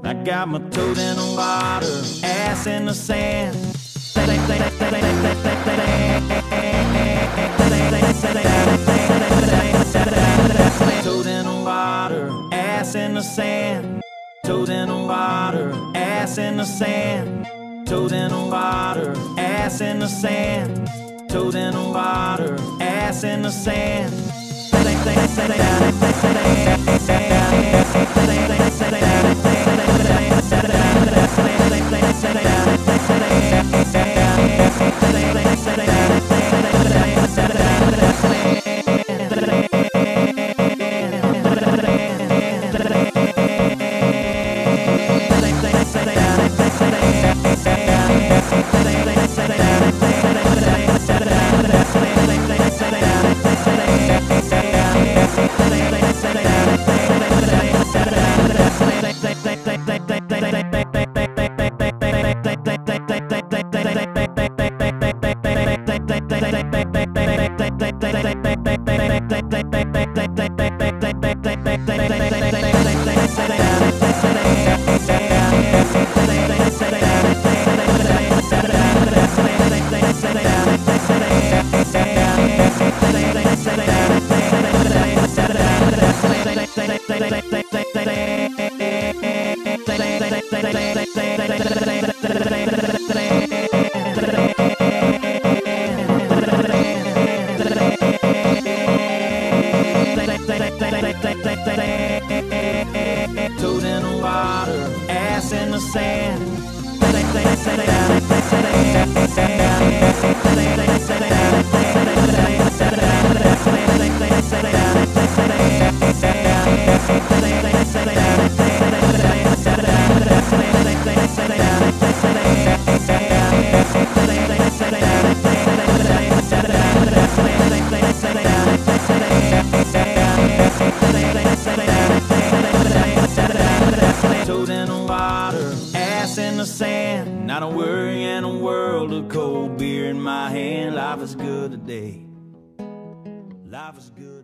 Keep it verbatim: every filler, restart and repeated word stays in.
I got my toes in the water, ass in the sand. Toes in the water, ass in the sand. Toes in the water, ass in the sand. Toes in the water, ass in the sand. Toes in the water, ass in the sand. Toes in the water, ass in the sand. Toes in the water, ass in the sand. Not a worry in a world of cold beer in my hand. Life is good today. Life is good.